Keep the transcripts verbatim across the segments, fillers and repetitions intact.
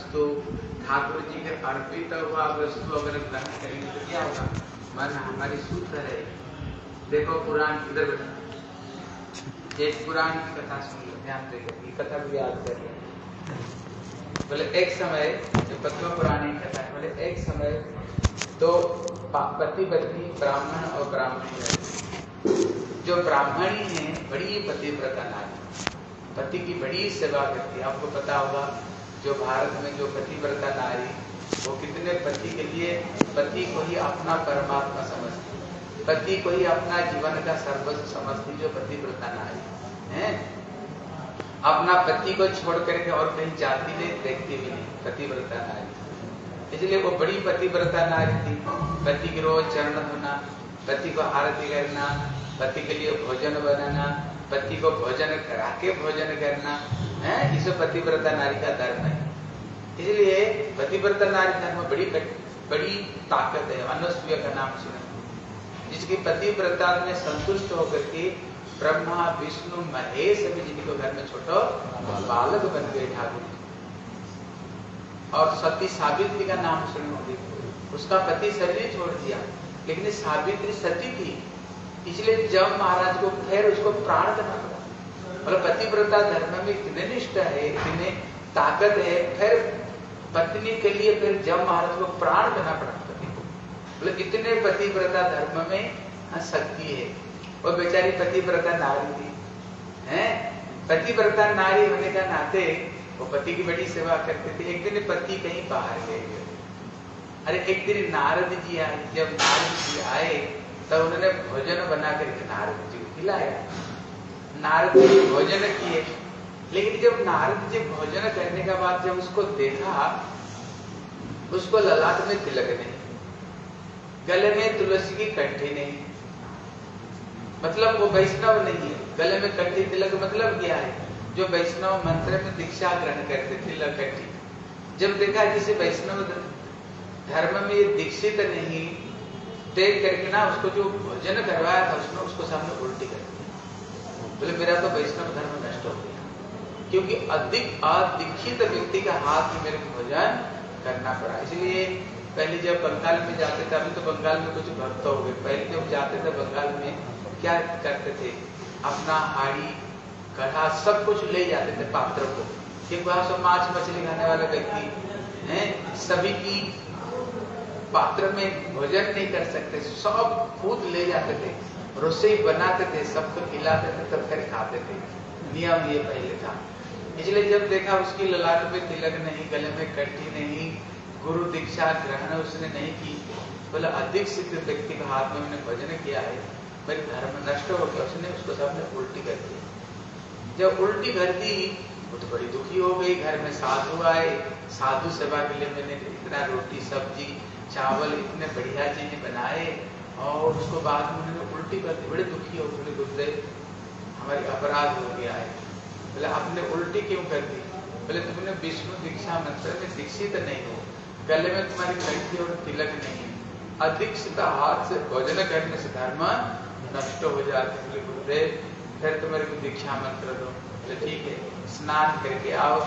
वस्तु ठाकुर जी के अर्पित हुआ वस्तु अगर ग्रहण करेंगे तो क्या होगा? मन हमारी शुद्ध है। देखो पुराण इधर एक पुराण की कथा सुन लो, ध्यान देगा, ये कथा भी याद कर लो। बोले एक समय, जो पद्म पुराण की कथा है, बोले एक समय तो पति पत्नी ब्राह्मण और ब्राह्मणी रहती। जो ब्राह्मणी है बड़ी पतिव्रता नारी, पति की बड़ी सेवा करती है। आपको पता होगा जो भारत में जो पतिव्रता नारी, वो कितने पति के लिए पति को ही अपना परमात्मा समझती, पति को ही अपना जीवन का सर्वस्व समझती। जो पतिव्रता नारी है, अपना पति को छोड़ करके और कहीं जाती नहीं, देखती भी नहीं, पतिव्रता नारी। इसलिए वो बड़ी पतिव्रता नारी थी। पति के रोज चरण धोना, पति को आरती करना, पति के लिए भोजन बनाना, पति को भोजन करा के भोजन करना है, इसे पतिव्रता नारी का धर्म है। इसलिए पतिव्रता नारी धर्म बड़ी बड़ी ताकत है। अनुसूया का नाम सुना, जिसकी पतिव्रता में संतुष्ट होकर के ब्रह्मा विष्णु महेश भी जिनको घर में छोटो बालक बन गए ठाकुर। और सती सावित्री का नाम सुने होंगे, उसका पति शरीर छोड़ दिया, लेकिन सावित्री सती थी, इसलिए जब महाराज को फिर उसको प्राण करना पड़ा। मतलब पतिव्रता धर्म में इतने निष्ठा है, इतने ताकत है, फिर पत्नी के लिए फिर जब महाराज को प्राण करना पड़ा पति को। मतलब इतने पतिव्रता धर्म में शक्ति है। वो बेचारी पतिव्रता नारी थी, हैं? पतिव्रता नारी होने का नाते वो पति की बड़ी सेवा करते थे। एक दिन पति कहीं बाहर गए, अरे एक दिन नारद जी आए। जब नारद जी आए तब उन्होंने भोजन बना करके नारद जी को खिलाया। नारद जी भोजन किए, लेकिन जब नारद जी भोजन करने के बाद जब उसको देखा, उसको ललाट में तिलक नहीं, गले में तुलसी की कंठी नहीं, मतलब वो वैष्णव नहीं है। गले में कंठी तिलक मतलब क्या है? जो वैष्णव मंत्र में दीक्षा ग्रहण करते तिलक कंठी। जब देखा किसी वैष्णव धर्म में दीक्षित नहीं, देख करके ना उसको जो भोजन करवाया था उसने उसको सामने उल्टी कर दिया। बोले मेरा तो वैष्णव धर्म नष्ट हो गया, क्योंकि अधिक अदीक्षित व्यक्ति का हाथ में मेरे को भोजन करना पड़ा। इसलिए पहले जब बंगाल में जाते थे, अभी तो बंगाल में कुछ भक्त हो गए, पहले जब जाते थे बंगाल में क्या करते थे, अपना हाड़ी कढ़ा सब कुछ ले जाते थे पात्र को, क्योंकि वहां सब मांस मछली खाने वाले व्यक्ति हैं, सभी की पात्र में भोजन नहीं कर सकते, सब खुद ले जाते थे, रसोई बनाते थे, सबको खिलाते थे, तब फिर खाते थे। नियम ये पहले था। इसलिए जब देखा उसकी ललाट में तिलक नहीं, गले में कंठी नहीं, गुरु दीक्षा ग्रहण उसने नहीं की, बोला अधिक सिद्ध व्यक्ति के हाथ में मैंने भोजन किया है, मेरे धर्म नष्ट हो गया। उसने उसको सबने उल्टी कर दी। जब उल्टी कर दी वो तो बड़ी दुखी हो गई। घर में साधु आए, साधु सेवा के लिए मैंने इतना रोटी सब्जी चावल इतने बढ़िया चीजें बनाए, और उसको बाद में उन्होंने उल्टी कर दी। बड़े दुखी हो गए, गुरुदेव हमारी अपराध हो गया है। बोले आपने उल्टी क्यों कर दी? बोले तुमने विष्णु दीक्षा मंत्र में दीक्षित नहीं हो, गले में तुम्हारी कंठी और तिलक नहीं, अदीक्षित हाथ से भोजन करने से धर्म नष्ट हो जाते। बोले गुरुदेव फिर तो मेरे को दीक्षा मंत्र दो। बोले ठीक है, स्नान करके आओ।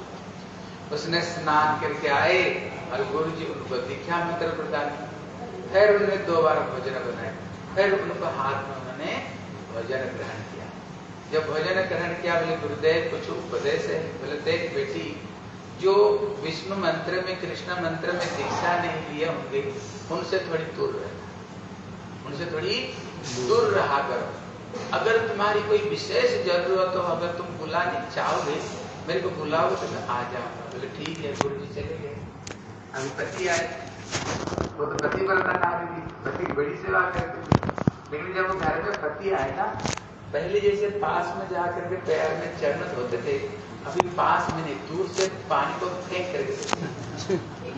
उसने स्नान करके आए और गुरु जी उनको दीक्षा मंत्र प्रदान किया। फिर उन्होंने दो बार भोजन बनाए, फिर उनको हाथ में उन्होंने भोजन ग्रहण किया। जब भोजन ग्रहण किया, बोले गुरुदेव कुछ उपदेश है? बोले देख बेटी, जो विष्णु मंत्र में कृष्ण मंत्र में दीक्षा नहीं लिए होंगे उनसे थोड़ी दूर रहना, उनसे थोड़ी दूर रहा करो। अगर तुम्हारी कोई विशेष जरूरत हो, अगर तुम बुलाने चाहोगे, मेरे को बुलाओगे तो मैं आ जाऊंगा। बोले ठीक है। गुरु जी चले गए। अभी पति आए, वो तो पतिव्रता नारी थी, पति की बड़ी सेवा करती थी, लेकिन जब वो घर में पति आए ना, पहले जैसे पास में जाकर के पैर में चरण धोते थे, अभी पास में नहीं, दूर से पानी को फेंक करके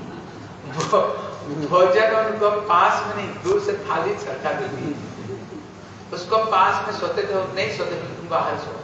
भोजन उनको पास में नहीं, दूर से थाली छड़का देती, उसको पास में सोते थे, नहीं सोते थे, तुम बाहर सो,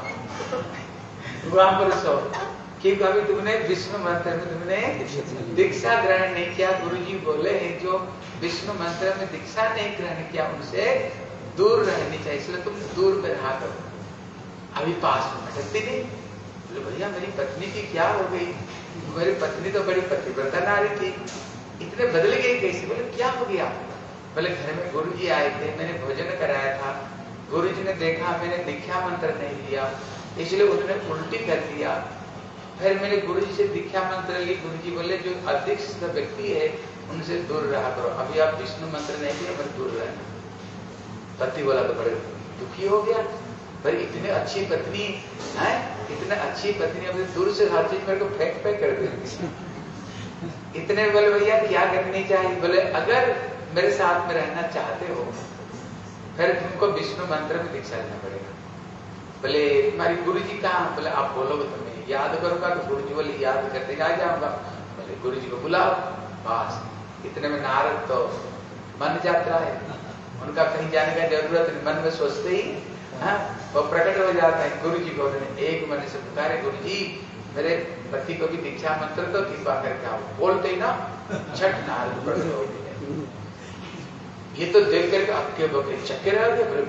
वहां पर सो, क्योंकि अभी तुमने विष्णु मंत्र में तुमने दीक्षा ग्रहण नहीं किया। गुरुजी बोले जो विष्णु मंत्र में दीक्षा नहीं ग्रहण किया उनसे दूर रहनी चाहिए, इसलिए तुम दूर में रहा करो। अभी पास में भटकती नहीं। बोले भैया मेरी पत्नी की क्या हो गई मेरी पत्नी तो बड़ी पतिव्रता नारी थी, इतने बदल गई कैसे? बोले क्या हो गया? बोले घर में गुरुजी आए थे, मैंने भोजन कराया था, गुरुजी ने देखा मैंने दीक्षा मंत्र नहीं लिया, इसलिए उन्होंने उल्टी कर दिया। फिर मैंने गुरुजी से दीक्षा मंत्र ली, गुरुजी बोले जो अध्यक्ष व्यक्ति है उनसे दूर रहा करो, अभी आप विष्णु मंत्र नहीं लिया, मैं दूर रहना। पति बोला तो बड़े दुखी हो गया, पर इतनी अच्छी पत्नी है, इतनी अच्छी पत्नी अभी दूर से हर चीज मेरे को फेंक फेंक कर देती। इतने बोले भैया क्या करनी चाहिए? बोले अगर मेरे साथ में रहना चाहते हो फिर तुमको विष्णु मंत्र में दीक्षा लेना पड़ेगा। बोले तुम्हारी गुरुजी कहाँ? बोले आप बोलोगे तो मैं याद करूंगा। तो गुरुजी बोले याद करते आ जाऊंगा। बोले गुरुजी को बुलाओ। बस इतने में नारद तो मन जाता है, उनका कहीं जाने का जरूरत नहीं, मन में सोचते ही हाँ वो प्रकट हो जाता है। गुरुजी को उन्होंने एक मन से पुकारे, गुरुजी मेरे पति को भी दीक्षा मंत्र तो कृपा करके आओ। बोलते ही ना छठ नारद प्रकट हो गए। ये तो देख करके आपके बकरे चक्के रह गए। बोले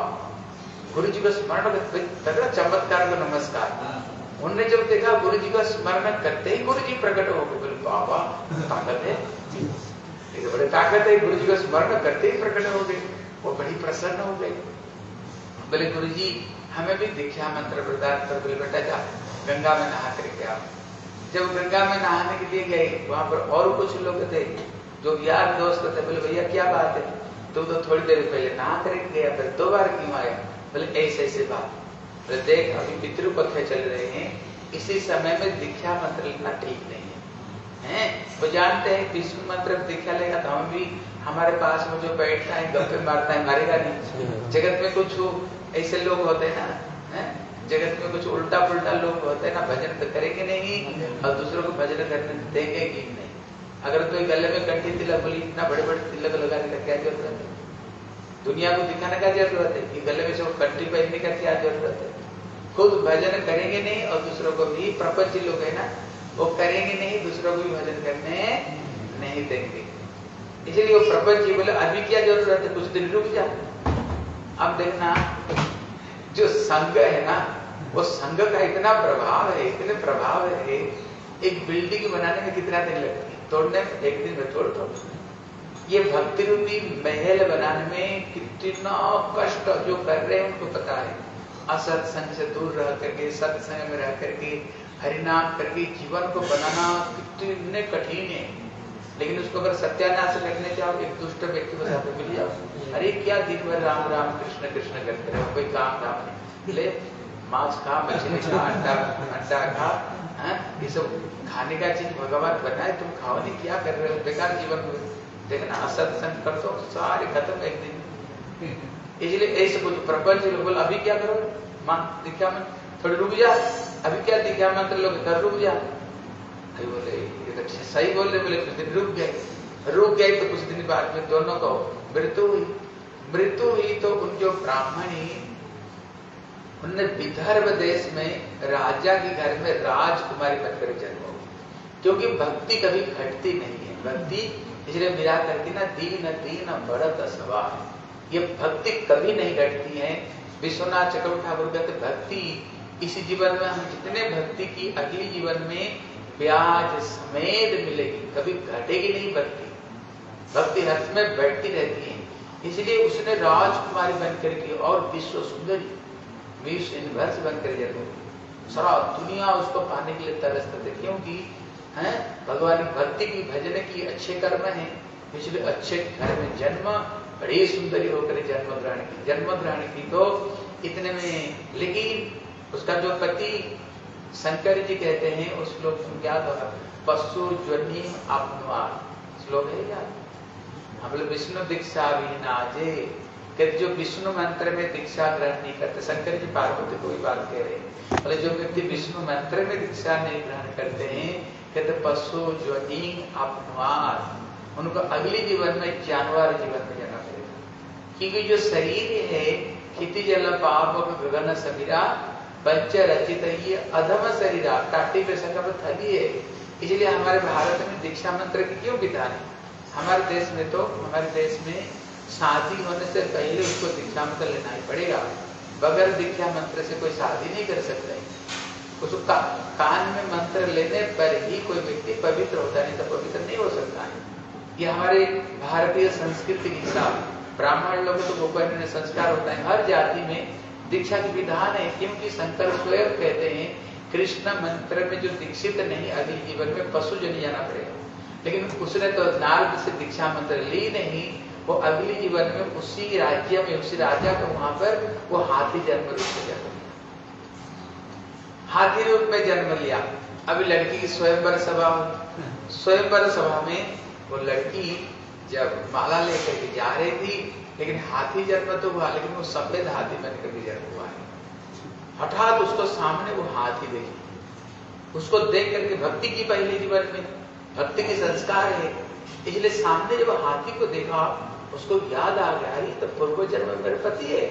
भाव गुरु जी का स्मरण करते चमत्कार को नमस्कार। उनने जब देखा गुरु जी का स्मरण करते ही गुरु जी प्रकट हो गए। बोले बाबा ताकत है, ये तो बड़ी ताकत है, गुरु जी का स्मरण करते ही प्रकट हो गए। वो बड़ी प्रसन्न हो गए। बोले गुरु जी हमें भी दीक्षा मंत्र प्रदान कर। बोले बेटा जा गंगा में नहा करके आओ। जब गंगा में नहाने के लिए गए वहां पर और कुछ लोग थे जो यार दोस्त थे। बोले भैया क्या बात है, तू तो थोड़ी देर पहले नहा करके गया, फिर दो बार क्यों आया? बोले ऐसे ऐसे बात। बोले देख अभी पितृपक्ष चल रहे हैं, इसी समय में दीक्षा मंत्र लेना ठीक नहीं है, हैं? वो जानते हैं विष्णु मंत्र दीक्षा लेगा तो हम भी हमारे पास में जो बैठता है गप्पे मारता है मारेगा नहीं। जगत में कुछ ऐसे लोग होते हैं ना, है? जगत में कुछ उल्टा पुल्टा लोग होते हैं ना, भजन तो करेंगे नहीं और दूसरों को भजन करने देंगे कि नहीं। अगर तो गले में कंठी तिलक बोली इतना बड़े बड़े तिलक लगाने का क्या जरूरत है? दुनिया को दिखाने का जरूरत है कि गले में से कंठी पहनने का क्या जरूरत है? खुद भजन करेंगे नहीं और दूसरों को भी, प्रपंची लोग है ना वो करेंगे नहीं, दूसरों को भी भजन करने नहीं देंगे। इसलिए वो प्रपंची बोले अभी क्या जरूरत है, कुछ दिन रुक जा। अब देखना जो संघ है ना वो संघ का इतना प्रभाव है, इतने प्रभाव है, एक बिल्डिंग बनाने में कितना दिन लगता है, तोड़ने में एक दिन में तोड़ दो। ये भक्ति रूपी महल बनाने में कितना कष्ट जो कर रहे हैं उनको पता है। असत्संग से दूर रह करके सत्संग में रह करके हरिनाम करके जीवन को बनाना कितने कठिन है। लेकिन उसको अगर सत्यानाश करने जाओ, एक दुष्ट व्यक्ति को साथ मिल जाओ, अरे क्या दिन भर राम राम कृष्ण कृष्ण करते रहो, कोई काम धाम नहीं, ले मांस खा, मछली खा, अंडा अंडा खा, ये सब खाने का चीज भगवान बनाए, तुम खाओ नहीं, क्या कर रहे हो, बेकार जीवन में। देखना असत्संग कर दो सारे खत्म एक दिन। इसलिए ऐसे कुछ प्रपंच लोग बोले अभी क्या करो, मां दीक्षा में थोड़ी रुक जा, अभी क्या दीक्षा मंत्र लोग कर रुक जा। अभी बोले ये तो सही बोल रहे, बोले कुछ दिन रुक गए, रुक गए तो कुछ दिन बाद में दोनों को मृत्यु हुई। मृत्यु हुई तो उन जो ब्राह्मणी उनने विदर्भ देश में राजा के घर में राजकुमारी बनकर जन्म हो, क्योंकि भक्ति कभी घटती नहीं है। भक्ति इसलिए मिला करके ना दीन दीन बढ़त सवार, ये भक्ति कभी नहीं घटती है। विश्वनाथ चक्रवर्ती ठाकुर कहते भक्ति इसी जीवन में हम जितने भक्ति की अगली जीवन में ब्याज समेत मिलेगी, कभी घटेगी नहीं। भक्ति भक्ति हर में बैठती रहती है। इसलिए उसने राजकुमारी बनकर की और विश्व सुंदरी विश्व यूनिवर्स बनकर जन्म हुई। सारा दुनिया उसको पाने के लिए तरसते थे, क्योंकि है भगवान की भक्ति की भजन की अच्छे कर्म है, इसलिए अच्छे घर में जन्म, बड़ी सुंदरी होकर जन्म ग्रहण की जन्म ग्रहण की तो इतने में। लेकिन उसका जो पति शंकर जी कहते हैं उस श्लोक क्या था, पशु ज्वनी आपनुआर श्लोक है यार। हम लोग विष्णु दीक्षा भी नाजे कहते, जो विष्णु मंत्र में दीक्षा ग्रहण नहीं करते, शंकर जी पार्वती को भी बात कह रहे हैं, बोले जो व्यक्ति विष्णु मंत्र में दीक्षा नहीं ग्रहण करते हैं, कहते पशु ज्वनी आपनुआर, उनको अगले जीवन में जानवर जीवन में जाना पड़ेगा। क्योंकि जो शरीर है क्षिति जल पाप गगन समीरा बच्चे रचित ये अधम शरीरा टाटी पे सकम थली है। इसलिए हमारे भारत में दीक्षा मंत्र की क्यों विधान है? हमारे देश में तो हमारे देश में शादी होने से पहले उसको दीक्षा मंत्र लेना ही पड़ेगा। बगैर दीक्षा मंत्र से कोई शादी नहीं कर सकता है। उसको का, कान में मंत्र लेने पर ही कोई व्यक्ति पवित्र होता है, नहीं तो पवित्र नहीं हो सकता है। ये हमारे भारतीय संस्कृति के हिसाब, ब्राह्मण लोग तो गोपनीय संस्कार होता है, हर जाति में दीक्षा की विधान है, क्योंकि शंकर स्वयं कहते हैं कृष्ण मंत्र में जो दीक्षित नहीं अगले जीवन में पशु जन जाना पड़ेगा। लेकिन उसने तो नारद से दीक्षा मंत्र ली नहीं, वो अगले जीवन में उसी राज्य में उसी राजा को वहां पर वो हाथी जन्म रूप में जन्म लिया, हाथी रूप में जन्म लिया। अभी लड़की की स्वयंवर सभा, स्वयंवर सभा में वो लड़की जब माला लेकर के जा रही थी, लेकिन हाथी जन्म तो हुआ, लेकिन वो सफेद हाथी बनकर के जन्म हुआ है। हठात उसको सामने वो हाथी देखी, उसको देख करके भक्ति की पहले जीवन में भक्ति के संस्कार है, इसलिए सामने जब हाथी को देखा उसको याद आ गया, ये तो पूर्व जन्म में मेरे पति है।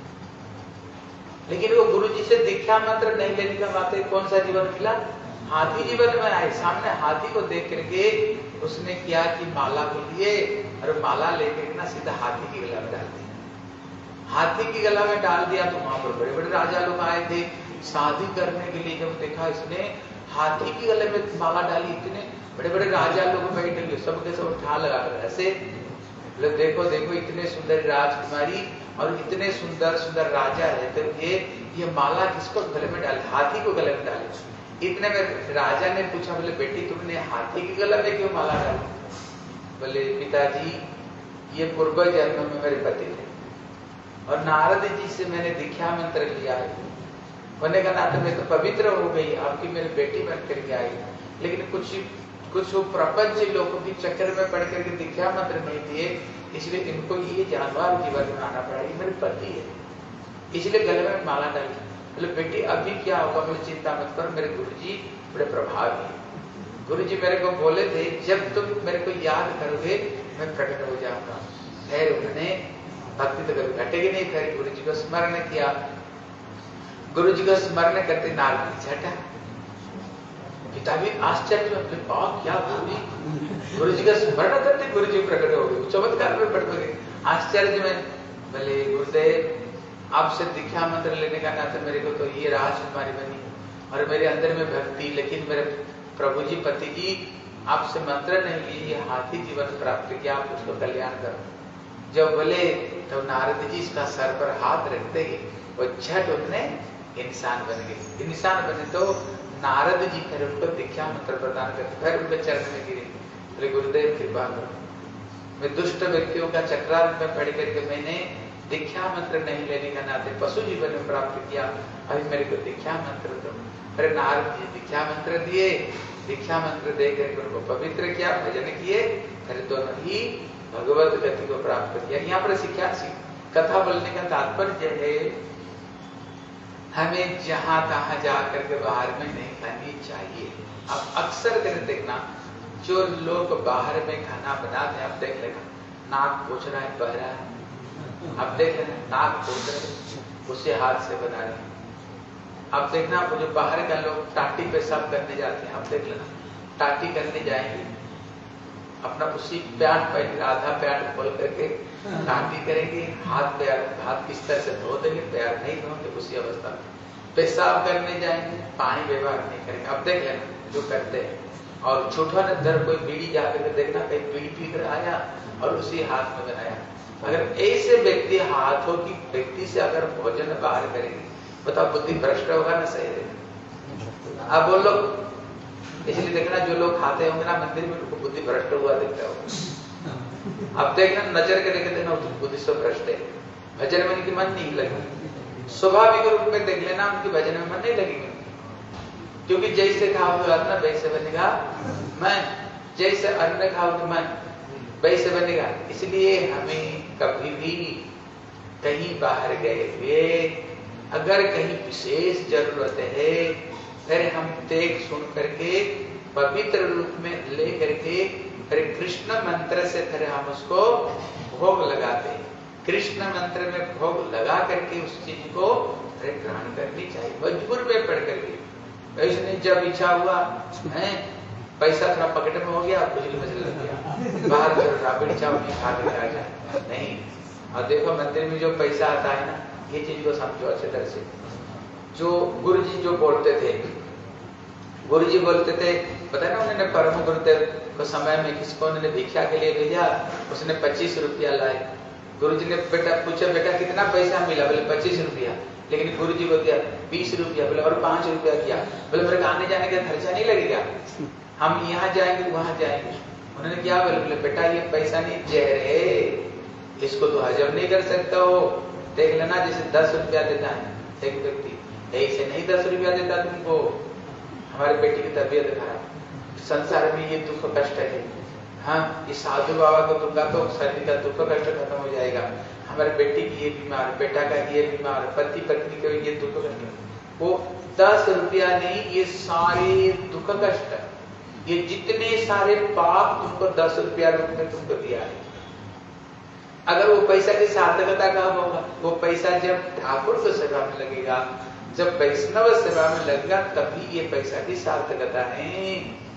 लेकिन वो गुरु जी से दीक्षा मंत्र नहीं लेने का बात है, कौन सा जीवन मिला? हाथी जीवन में आए। सामने हाथी को देख करके उसने क्या कि माला को लिए और माला लेकर ना सीधा हाथी की गला में डाल दिया। हाथी की गला में डाल दिया तो वहां पर बड़े बड़े राजा लोग आए थे शादी करने के लिए। जब देखा इसने हाथी की गले में माला डाली, इतने बड़े बड़े राजा लोग बैठे हुए सबके सब उठा लगा कर ऐसे लोग, देखो देखो इतने सुंदर राजकुमारी और इतने सुंदर सुंदर राजा रहते हुए ये माला किसको गले में डाली? हाथी को गले में डाली। इतने में राजा ने पूछा, बोले बेटी तुमने हाथी की गले में क्यों माला डाली? बोले पिताजी ये पूर्व जन्म में मेरे पति थे और नारद जी से मैंने दीक्षा मंत्र लिया है, होने का नाते मैं तो पवित्र हो गई, आपकी मेरी बेटी बन करके आई। लेकिन कुछ कुछ प्रपंच लोगों की चक्कर में पड़ करके दीक्षा मंत्र नहीं दिए, इसलिए इनको ये जानवर जीवन में आना पड़ा। ये मेरे पति है, इसलिए गले में माला डाली। बोले बेटी अभी क्या होगा? बोले चिंता मत करो, मेरे गुरुजी बड़े प्रभावी है। गुरुजी मेरे को बोले थे जब तुम मेरे को याद करोगे मैं प्रकट हो जाऊंगा। फिर उन्होंने भक्ति तो कभी घटेगी नहीं, फिर गुरु जी को स्मरण किया। गुरु जी को स्मरण करते नारद झटा, पिता भी आश्चर्य में, क्या गुरु जी का स्मरण करते गुरु जी प्रकट हो गए, चमत्कार में पड़ गए आश्चर्य में। बोले गुरुदेव आपसे दीक्षा मंत्र लेने का नाते मेरे को तो ये राजकुमारी बनी और मेरे अंदर में भक्ति, लेकिन मेरे प्रभु जी पति जी आपसे मंत्र नहीं लिए, ये हाथी जीवन प्राप्त किया, आप उसको कल्याण करो। जब बोले तो नारद जी इसका सर पर हाथ रखते ही वो झट उतने इंसान बन गए। इंसान बने तो नारद जी फिर उनको दीक्षा मंत्र प्रदान करते, फिर उनके चरण में गिरे। बोले गुरुदेव कृपा करो, मैं दुष्ट व्यक्तियों का चक्रांत में पड़ करके मैंने दीक्षा मंत्र नहीं लेने का नाते पशु जीवन में प्राप्त किया, अभी मेरे को दीक्षा मंत्र दो। फिर नारद जी दीक्षा मंत्र दिए, दीक्षा मंत्र दे करके उनको पवित्र किया, भजन किए, फिर दोनों ही भगवत गति को प्राप्त किया। यहाँ पर शिक्षा कथा बोलने का तात्पर्य है हमें जहां तहां जाकर के बाहर में नहीं खानी चाहिए। अब अक्सर कर देखना जो लोग बाहर में खाना बनाते हैं, आप देख लेना नाक पोछ रहा है, बह रहा है, अब देख लेना नाक पोछ रहे उसे हाथ से बना रहे। अब देखना वो जो बाहर का लोग टाटी पेशाब करने जाते हैं, अब देख लेना टाटी करने जाएंगे अपना उसी प्याट पहले आधा प्याट खोल करके टाटी करेंगे, हाथ पैर हाथ किस तरह से धो देंगे, पैर नहीं धोंगे, उसी अवस्था में पेशाब करने जाएंगे, पानी व्यवहार नहीं करेंगे। अब देख लेना जो करते हैं। और झूठा ने दर कोई बीड़ी जाकर के देखना कहीं बीड़ी पी कर आया और उसी हाथ में बनाया। अगर ऐसे व्यक्ति हाथों की व्यक्ति से अगर भोजन बाहर करेंगे, बताओ बुद्धि भ्रष्ट होगा ना सही रहेगा? अब बोलो, इसलिए देखना जो लोग खाते होंगे ना मंदिर में उनको बुद्धि भ्रष्ट हुआ दिखता होगा। अब देखना नजर के देखे देखना बुद्धि से भ्रष्ट है, भजन में उनकी मन नहीं लगेगी। स्वाभाविक रूप में देख लेना उनकी भजन में मन नहीं लगेगी, क्योंकि जैसे खाओगे अन्न वैसे बनेगा मन, जैसे अन्न खाओगे मन वैसे बनेगा। इसलिए हमें कभी भी कहीं बाहर गए हुए अगर कहीं विशेष जरूरत है, फिर हम देख सुन करके पवित्र रूप में ले करके फिर कृष्ण मंत्र से फिर हम उसको भोग लगाते हैं। कृष्ण मंत्र में भोग लगा करके उस चीज को फिर ग्रहण करनी चाहिए, मजबूर में पड़ करके। वैसे नहीं जब इच्छा हुआ है, पैसा थोड़ा पॉकेट में हो गया, खुजली मचल लग गया, बाहर राबड़ी चावल खा के आ जाए नहीं। और देखो मंदिर में जो पैसा आता है ना, ये चीज को समझो अच्छे तरह से। जो गुरु जी जो बोलते थे, गुरु जी बोलते थे, पता है ना उन्होंने परम गुरुदेव को समय में किसको उन्होंने भिक्षा के लिए भेजा, उसने पच्चीस रुपया लाए। गुरु जी ने बेटा पूछा, बेटा कितना पैसा मिला? बोले पच्चीस रुपया। लेकिन गुरु जी को दिया बीस रुपया। बोले और पांच रुपया किया। बोले मेरे आने जाने का खर्चा नहीं लगेगा, हम यहाँ जाएंगे वहां जाएंगे। उन्होंने क्या बोले? बोले बेटा ये पैसा नहीं, जहर है, इसको तो हजम नहीं कर सकता हो। देख लेना, जैसे दस रुपया देता है एक व्यक्ति, ऐसे नहीं दस रुपया देता तुमको। हमारे बेटी की तबीयत खराब, संसार में ये दुख कष्ट है, हाँ ये साधु बाबा को दुखा तो शरीर का दुख कष्ट खत्म हो जाएगा। हमारे बेटी की ये बीमार, बेटा का ये बीमार, पति पत्नी को ये दुख कष्ट, वो दस रुपया नहीं, ये सारे दुख कष्ट, ये जितने सारे पाप तुमको दस रुपया रूप में तुमको दिया है। अगर वो पैसा की सार्थकता कब होगा? वो पैसा जब ठाकुर को सेवा में लगेगा, जब वैष्णव सेवा में लगेगा, तभी ये पैसा की सार्थकता है।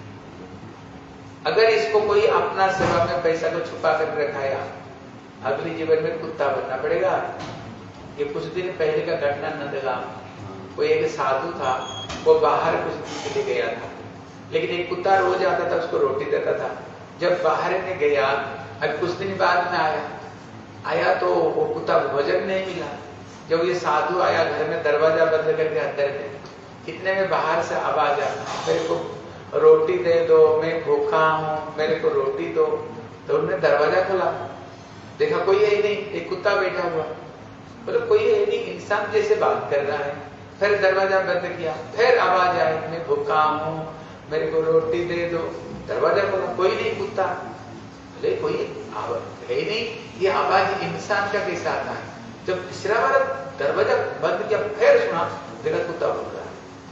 अगर इसको कोई अपना सेवा में पैसा को छुपा कर रखाया, अगले जीवन में कुत्ता बनना पड़ेगा। ये कुछ दिन पहले का घटना नंदगांव, कोई एक साधु था, वो बाहर कुछ दिन के लिए गया था, लेकिन एक कुत्ता रोज आता था, उसको रोटी देता था। जब बाहर में गया, अब कुछ दिन बाद में आया आया तो वो कुत्ता भोजन नहीं मिला। जब ये साधु आया, घर में दरवाजा बंद करके अंदर में, इतने में बाहर से आवाज आ, मेरे को रोटी दे दो, मैं भूखा हूँ, मेरे को रोटी दो। तो उन्होंने दरवाजा खोला, देखा कोई है ही नहीं, एक कुत्ता बैठा हुआ। बोले कोई है नहीं, इंसान जैसे बात कर रहा है। फिर दरवाजा बंद किया, फिर आवाज आई, मैं भूखा हूँ, मेरे को रोटी दे दो। दरवाजा खोला, कोई नहीं, कुत्ता। बोले कोई आवाज है ही नहीं, ये आवाज इंसान का कैसा आता है? जब तीसरा बार दरवाजा बंद किया, फिर सुना, देखा कुत्ता बोल रहा है।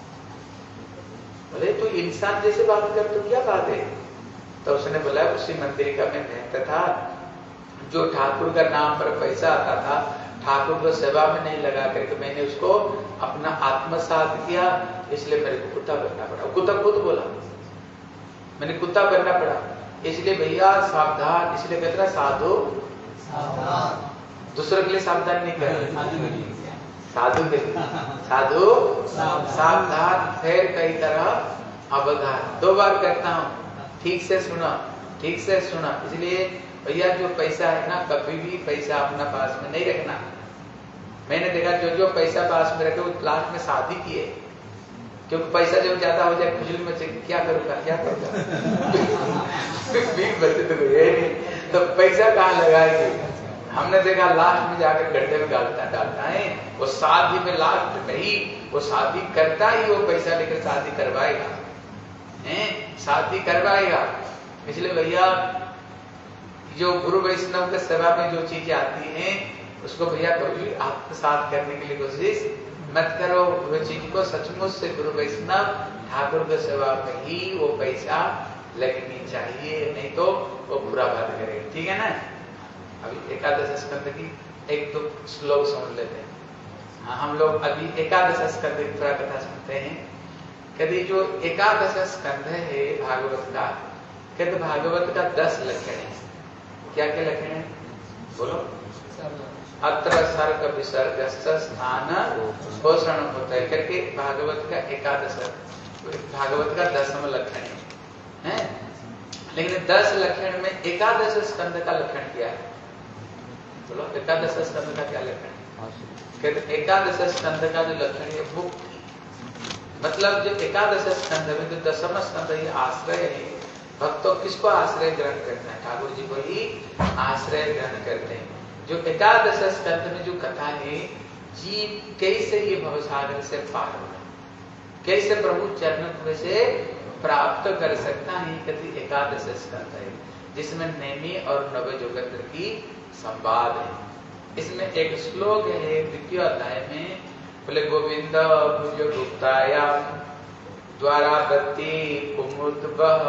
बोले तो इंसान जैसे बात कर, तो क्या बात है? तो उसने बोला उसी मंदिर का मैं भक्त था, जो ठाकुर का नाम पर पैसा आता था, ठाकुर को सेवा में नहीं लगा करके मैंने उसको अपना आत्मसात किया, इसलिए मेरे को कुत्ता बनना पड़ा। कुत्ता खुद बोला, मैंने कुत्ता बनना पड़ा, इसलिए भैया सावधान। इसलिए कहता साधु सावधान, दूसरों के लिए सावधान नहीं कर, साधु के लिए साधु सावधान, फिर कई तरह अवधान। दो बार कहता हूँ, ठीक से सुना, ठीक से सुना। इसलिए भैया जो पैसा है ना, कभी भी पैसा अपना पास में नहीं रखना। मैंने देखा जो जो पैसा पास में रखे वो लास्ट में शादी किए, क्योंकि पैसा जब ज्यादा हो जाए खुजली में से क्या करूंगा क्या करूंगा बच्चे तो नहीं, तो पैसा कहाँ लगाएंगे? हमने देखा लास्ट में जाकर गड्ढे में डालता डालता है। वो शादी में लास्ट में ही वो शादी करता ही वो पैसा लेकर शादी करवाएगा, हैं शादी करवाएगा। इसलिए भैया जो गुरु वैष्णव के सेवा में जो चीजें आती हैं, उसको भैया कभी आत्मसात करने के लिए कोशिश मत करो। वो चीज को सचमुच से गुरु वैष्णव ठाकुर के सेवा में ही वो पैसा लगनी चाहिए, नहीं तो वो बुरा बात करेगा। ठीक है ना? अभी एकादश स्कंद की एक दो श्लोक सुन लेते हैं। हाँ, हम लोग अभी एकादश स्कंद की थोड़ा कथा सुनते हैं। कहते जो एकादश स्कंद है भागवत का, कहते भागवत का दस लक्षण है। क्या क्या लक्षण है बोलो? अत्र सर्ग विसर्ग स्थान पोषण होता है करके भागवत का एकादश, भागवत का दसम लक्षण है, है? लेकिन दस लक्षण में एकादश स्कंद का लक्षण क्या है बोलो? एकादश स्कंद का क्या लक्षण है? कहते एकादश स्कंद का जो लक्षण है मुक्ति, मतलब जो एकादश स्कंद में जो दसम स्कंद ये आश्रय है, भक्तों किसको आश्रय ग्रहण करना है? ठाकुर जी को ही आश्रय ग्रहण करते हैं। जो एकादश स्कंद में जो कथा है, जीव कैसे ये भवसागर से पार होना, कैसे प्रभु चरण में से प्राप्त कर सकता है, कहते एकादश स्कंद है, जिसमें नैमी और नव जोगेंद्र की संवाद है। इसमें एक श्लोक है द्वितीय अध्याय में, बोले गोविंद भुज गुप्तायाम द्वारा दत्ती कुमुद्भव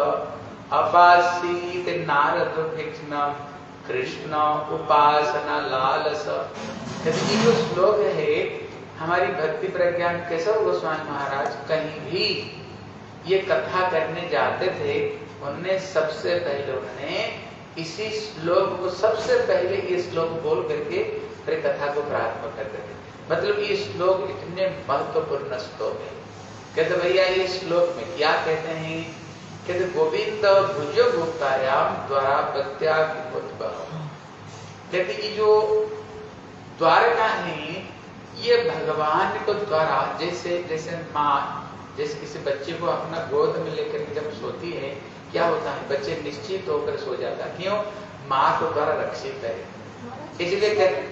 अपासीत नारद भिक्षणम कृष्ण उपासना लालस। ये जो श्लोक है, हमारी भक्ति प्रज्ञान केशव गोस्वामी महाराज कहीं भी ये कथा करने जाते थे, उनने सबसे पहले उन्होंने इसी श्लोक को सबसे पहले ये श्लोक बोल करके फिर कथा को प्रारंभ करते थे। मतलब ये श्लोक इतने महत्वपूर्ण श्लोक है। कहते भैया ये श्लोक में क्या कहते हैं? कहते गोविंद भुज भुक्तायाम द्वारा प्रत्यागुत्पः। कहते कि जो द्वारका है ये भगवान को द्वारा, जैसे जैसे माँ जैसे किसी बच्चे को अपना गोद में लेकर के जब सोती है क्या होता है? बच्चे निश्चित होकर सो जाता है। क्यों? माँ को द्वारा रक्षित है, इसलिए कहते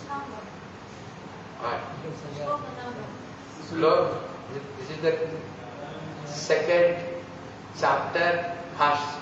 श्लोक this is the second chapter first.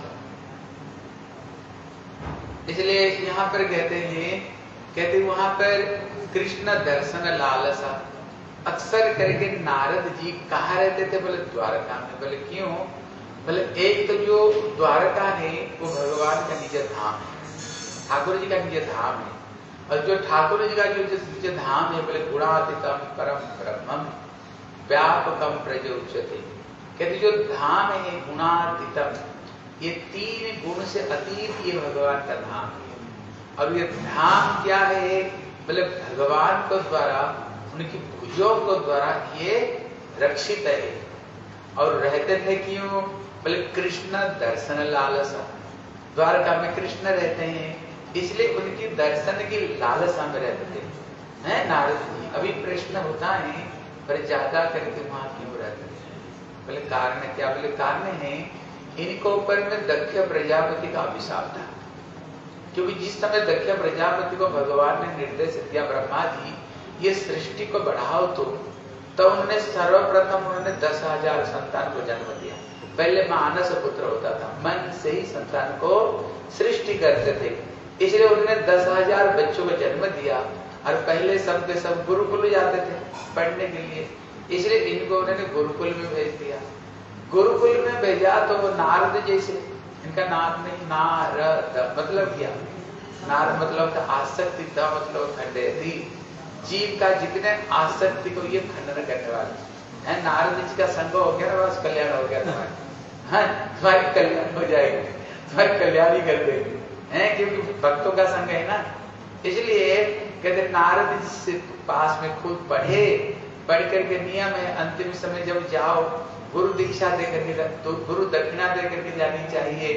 इसलिए यहाँ पर कहते हैं, कहते वहां पर कृष्ण दर्शन लालसा। अक्सर करके नारद जी कहाँ रहते थे? बोले द्वारका में। बोले क्यों? बोले एक तो जो द्वारका है वो भगवान का निज धाम है, ठाकुर जी का निज धाम है। और जो ठाकुर जी का जो निज धाम है, बोले गुणातीतम परम ब्रह्मम व्यापकम प्रजोच्यते। कहते जो धाम है गुणातीतम, ये तीन गुण से अतीत ये भगवान का धाम है। और ये धाम क्या है? बोले भगवान को द्वारा, उनकी भुजों को द्वारा ये रक्षित है। और रहते थे क्यों? बोले कृष्ण दर्शन लालसा। द्वारका में कृष्ण रहते हैं, इसलिए उनकी दर्शन की लालसा में रहते थे, हैं नारद जी। अभी प्रश्न होता है पर ज्यादा करके वहां क्यों रहते थे? बोले कारण क्या? बोले कारण है इनको ऊपर में दक्ष प्रजापति का अभिशाप था। क्योंकि जिस समय दक्ष प्रजापति को भगवान ने निर्देश दिया, ब्रह्मा जी ये सृष्टि को बढ़ाओ, तो तो उन्होंने सर्वप्रथम उन्होंने दस हजार संतान को जन्म दिया। पहले मानस पुत्र होता था, मन से ही संतान को सृष्टि करते थे, इसलिए उन्होंने दस हजार बच्चों को जन्म दिया। और पहले सब के सब गुरुकुल जाते थे पढ़ने के लिए, इसलिए इनको उन्होंने गुरुकुल में भेज दिया। गुरुकुल में भेजा तो वो नारद जैसे, इनका नाम नहीं नारद मतलब क्या? नार मतलब था आसक्ति, था मतलब खंडेरी, जीव का जितने आसक्ति को ये खंडन करने वाले हैं। नारद जी का संग हो गया ना, बस कल्याण हो गया तुम्हारा, हाँ तुम्हारी कल्याण हो जाएगी, तुम्हारी कल्याण ही कर देगी, हैं क्योंकि भक्तों का संग है ना। इसलिए कहते नारद जी से पास में खुद पढ़े, पढ़ करके नियम है अंतिम समय जब जाओ गुरु दीक्षा दे करके, तो गुरु दक्षिणा दे करके जानी चाहिए।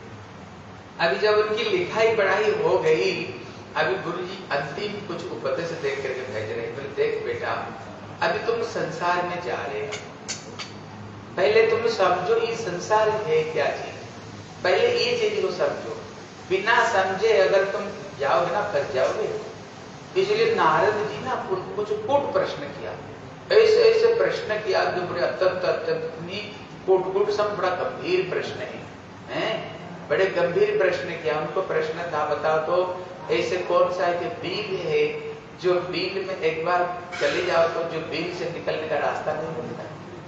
अभी जब उनकी लिखाई पढ़ाई हो गई, अभी गुरुजी अंतिम कुछ उपदेश दे करके भेज रहे, बोले देख बेटा अभी तुम संसार में जा रहे हो, पहले तुम समझो ये संसार है क्या चीज, पहले ये चीज को समझो। बिना समझे अगर तुम जाओगे ना फंस जाओगे। इसलिए नारद जी ना कुछ कूट प्रश्न किया, ऐसे ऐसे प्रश्न किया जो बड़े अत्यंत अत्यंत कूट कूट सब बड़ा गंभीर प्रश्न है, हैं बड़े गंभीर प्रश्न किया। उनको प्रश्न था बताओ तो ऐसे कौन सा है कि बील है जो बील में एक बार चले जाओ तो जो बील से निकलने का रास्ता नहीं मिलता?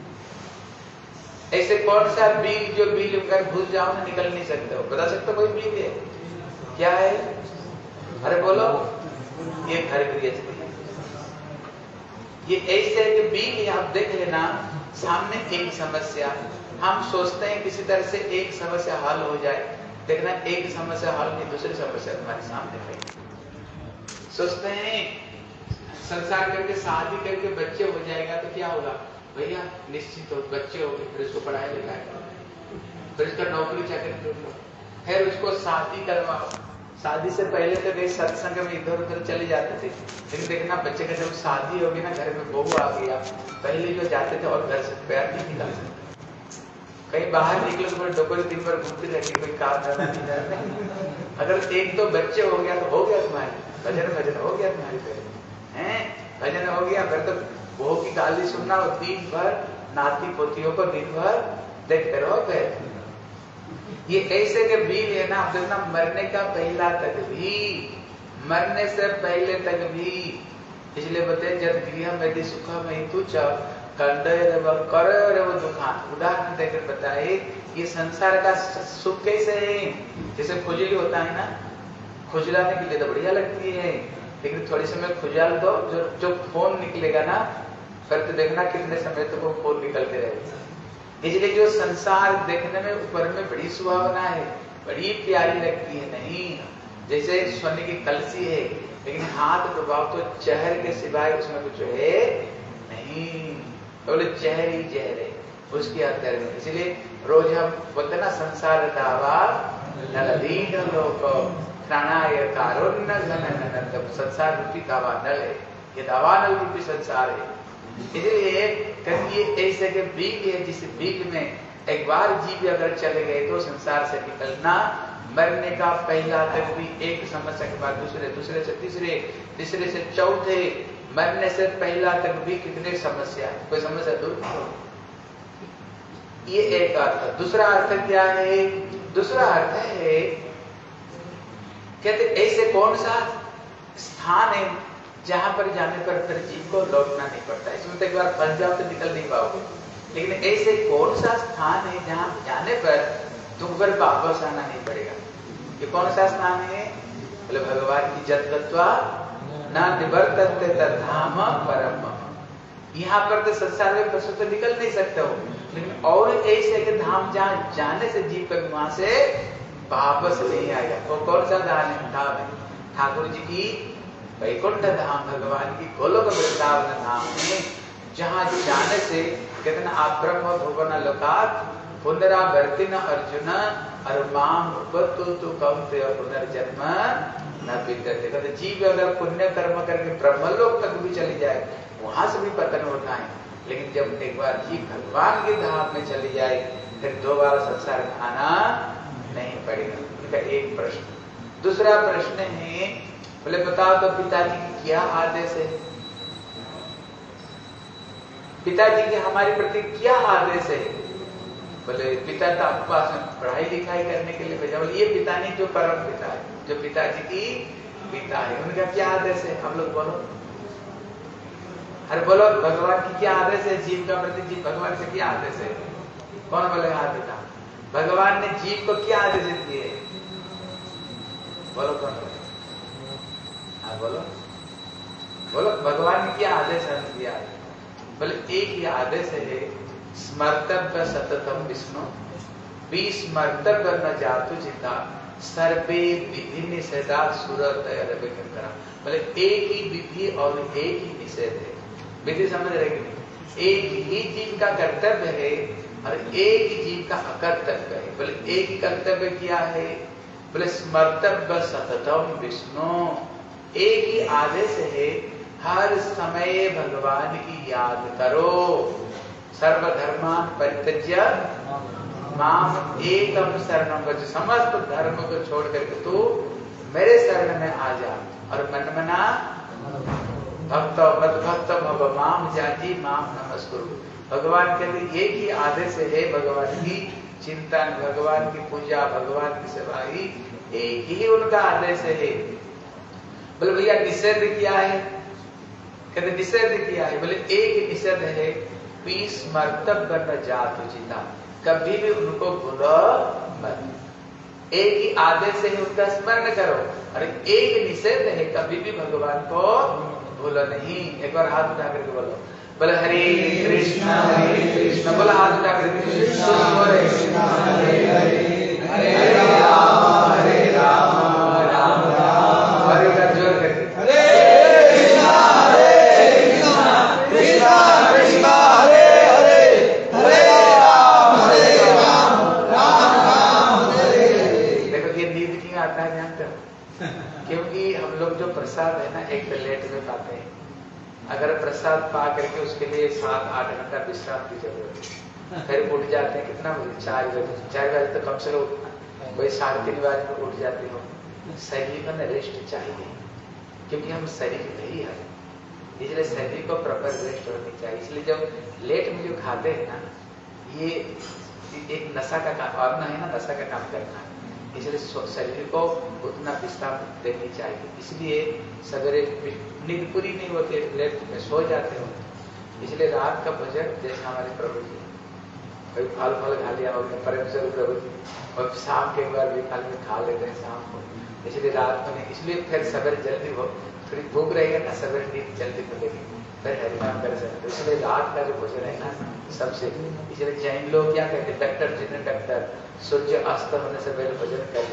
ऐसे कौन सा बील जो बील अगर घुस जाओ ना निकल नहीं सकते हो? बता सकते कोई बील है? क्या है? अरे बोलो। ये घर गृहस्थी है। ये ऐसे है कि बील आप देख लेना सामने एक समस्या, हम सोचते हैं किसी तरह से एक समस्या हल हो जाए, देखना एक समस्या हल नहीं दूसरी समस्या तुम्हारे सामने खड़ी। सोचते हैं संसार करके शादी करके बच्चे हो जाएगा तो क्या होगा? भैया निश्चित हो बच्चे हो गए, फिर उसको पढ़ाई लिखाई करो, फिर उसका नौकरी चाकरी ढूंढ लो, फिर उसको शादी करवाओ। शादी से पहले तो कहीं सत्संग में इधर उधर चले जाते थे, लेकिन देखना बच्चे का जब शादी होगी ना, घर में बहू आ गया, पहले जो जाते थे और घर से पैर नहीं निकाल सकते, कहीं बाहर निकले तो डोकर दिन भर घूमते रहते, कोई काम करना नहीं जाता। अगर एक तो बच्चे हो गया तो हो गया तुम्हारे, भजन भजन हो गया तुम्हारे पे, हैं भजन हो गया, फिर तो बहू की गाली सुनना और दिन भर नाती पोतियों को दिन भर देखते रहो। फिर ये ऐसे के बील है ना, देखना मरने का पहला तक भी, मरने से पहले तक भी। इसलिए बताए जब गृह में यदि सुख में तू कर वो दुखान, उदाहरण देकर बताए ये संसार का सुख कैसे है। जैसे खुजली होता है ना, खुजलाने के लिए तो बढ़िया लगती है, लेकिन थोड़ी समय खुजाल दो, जो जो खून निकलेगा ना, फिर तो देखना कितने समय तक वो खून निकलते रहेगा। इसलिए जो संसार देखने में ऊपर में बड़ी सुहावना है, बड़ी प्यारी लगती है, नहीं जैसे सोने की कलसी है लेकिन हाथ डुबाओ तो जहर के सिवाय उसमें कुछ है नहीं, तो बोले जहर ही जहर है उसके अंदर में। इसलिए रोज हम बोलते ना संसार दावा नलदीन लोक प्राणाय कारुण्य घन घन, संसार रूपी दावा नल है, ये दावा नल रूपी संसार है। इसलिए कभी ऐसे के बीक है जिस बीक में एक बार जीव अगर चले गए तो संसार से निकलना, मरने का पहला तक भी एक समस्या के बाद दूसरे, दूसरे से तीसरे, तीसरे से चौथे, मरने से पहला तक भी कितने समस्या है, कोई समस्या दूर नहीं होगी। ये एक अर्थ। दूसरा अर्थ क्या है? दूसरा अर्थ है कहते ऐसे कौन सा स्थान है जहां पर जाने पर फिर जीव को लौटना नहीं पड़ता। इसमें तो एक बार फंस जाओ तो निकल नहीं पाओगे, लेकिन ऐसे कौन सा स्थान है जहां जाने पर तुम पर वापस आना नहीं पड़ेगा? ये कौन सा स्थान है? बोले भगवान की जत गत्वा न निवर्तन्ते तद्धाम परम। यहाँ पर तो संसार में फंसो तो निकल नहीं सकते हो, लेकिन और ऐसे के धाम जहाँ जाने से जीव कभी वहां से वापस नहीं आएगा। वो कौन सा धाम है? धाम है ठाकुर जी की वैकुंठ धाम, भगवान की गोलोक वृंदावन धाम में, जहाँ जाने से कहते ना आप ब्रह्म भुवन लोकात् पुनरावर्ति न अर्जुन और माम उपतु तु कौन्ते पुनर्जन्म न विद्यते। कहते जीव अगर पुण्य कर्म करके ब्रह्मलोक तक भी चली जाए वहां से भी पतन होता है, लेकिन जब एक बार जीव भगवान के धाम में चली जाए फिर दोबारा संसार में आना नहीं पड़ेगा। इनका एक प्रश्न। दूसरा प्रश्न है, बोले बताओ तो पिताजी की क्या आदेश है? पिताजी की हमारे प्रति क्या आदेश है? बोले पिता तो आपके पास पढ़ाई लिखाई करने के लिए भेजा। बोले ये पिता नहीं, जो परम पिता है, जो पिताजी की पिता है, उनका क्या आदेश है? हम लोग बोलो, अरे बोलो भगवान की क्या आदेश है? जीव का प्रति जीव भगवान से क्या आदेश है? कौन बोले हाँ पिता? भगवान ने जीव को क्या आदेश दिए? बोलो कौन बोले? हाँ बोलो बोलो भगवान ने क्या आदेश दिया? बोले एक ही आदेश है, स्मर्तव्य सततम विष्णु विस्मर्तव्य न जातु चिता सर्वे विधि निषेधा सुरतय। बोले एक ही विधि और एक ही निषेध है। विधि समझ रहे कि नहीं? एक ही जीव का कर्तव्य है और एक ही जीव का अकर्तव्य है। बोले एक ही कर्तव्य क्या है? बोले स्मर्तव्य सततम विष्णु, एक ही आदेश है, हर समय भगवान की याद करो। सर्वधर्मान परित्यज्य माम एकम शरणम व्रज, समस्त धर्म को छोड़ करके तू मेरे शरण में आ जा और मन मना भक्त मत भक्त भव माम जाजी माम नमस्कुरु। भगवान के लिए एक ही आदेश है, भगवान की चिंतन, भगवान की पूजा, भगवान की सेवा ही एक ही उनका आदेश है। बोले भैया निषेध क्या है? कहते निषेध क्या है? बोले एक ही निषेध है, विस्मर्तव्य न जातु चिता, कभी भी उनको भूलो मत। एक ही आदेश है उनका स्मरण करो और एक निषेध है, कभी भी भगवान को भूलो नहीं। एक बार हाथ उठा करके बोलो, बोले हरे कृष्ण हरे कृष्ण, बोला हाथ उठा करके कृष्ण हरे कृष्ण हरे हरे हरे राम हरे राम राम राम हरे का जोर करके हरे कृष्ण हरे कृष्ण कृष्ण कृष्ण हरे हरे हरे राम हरे राम राम राम हरे हरे। देखो ये नींद क्यों आता है जानते हो? क्योंकि हम लोग जो प्रसाद है ना एक तो लेट में पाते हैं, अगर प्रसाद पा करके उसके लिए सात आठ घंटा विश्राम की जरूरत है, फिर उठ जाते हैं कितना बजे? चार बजे। चार बजे तो कम से कम उठना, कोई साढ़े तीन बजे में उठ जाते हो। शरीर को रेस्ट चाहिए, क्योंकि हम शरीर नहीं है, इसलिए शरीर को प्रॉपर रेस्ट होनी चाहिए। इसलिए जब लेट में जो खाते हैं ना, ये एक नशा का काम, और ना है ना नशा का काम करना, इसलिए शरीर को उतना विश्राम देनी चाहिए। इसलिए सवेरे नींद पूरी नहीं होती, लेट में सो जाते हो, इसलिए रात का भोजन जैसे हमारे प्रभु जी कोई फल फल खा लिया और परम स्वरूप प्रभु जी, और शाम के बाद भी फल में खा लेते हैं शाम को, इसलिए रात में नहीं। इसलिए फिर सवेरे जल्दी हो, थोड़ी भूख रहेगा ना, सवेरे नींद जल्दी खुलेगी, फिर हरिनाम कर सकते। इसलिए रात का जो भोजन है ना सबसे, इसलिए जैन लोग क्या कहते हैं, डॉक्टर जितने डॉक्टर सूर्य अस्त होने से पहले भोजन कर लें,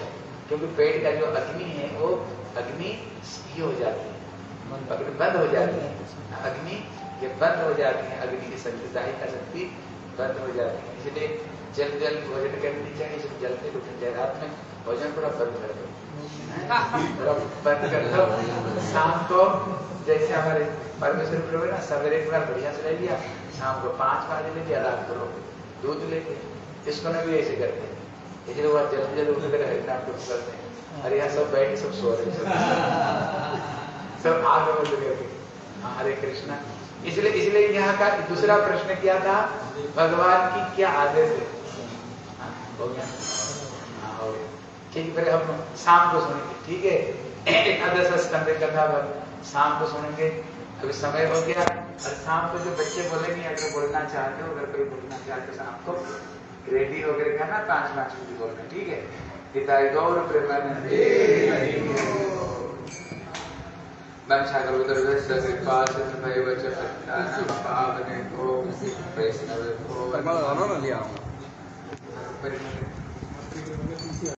क्योंकि पेट का जो अग्नि है वो अग्नि ये हो जाती है, अग्नि बंद हो जाती है, अग्नि ये बंद हो जाती है, अग्नि की शक्तिदायी का शक्ति बंद हो जाती है। इसलिए जल जल भोजन करनी चाहिए, जब जलते उठने चाहिए, रात में भोजन पूरा बंद कर दो, पूरा बंद कर दो। शाम को जैसे हमारे परमेश्वर प्रभु ना सवेरे एक बार बढ़िया से ले लिया, शाम को पांच बजे ले लिया, रात को दूध ले लिया, इसको ना भी ऐसे करते हैं। इसलिए वो जल्दी जल्दी उठ कर हरिनाम को करते हैं। अरे यहाँ सब बैठ सब सो रहे सब आग बंद करके हरे कृष्णा। इसलिए इसलिए यहाँ का दूसरा प्रश्न क्या था, भगवान की क्या आदेश है? हो गया, हाँ हो गया, ठीक। फिर हम शाम को सुनेंगे, ठीक है, एकादश स्कंद कथा पर शाम को सुनेंगे। अभी समय हो गया, और शाम को जो बच्चे बोलेंगे अगर बोलना चाहते हो, अगर कोई बोलना चाहते हो शाम को रेडी होकर कहना, पांच पांच मिनट बोलना, ठीक है। पिताई गौर प्रेमानंदे वंशा करोदर कृपा सिंधु वच पावने को वैष्णव को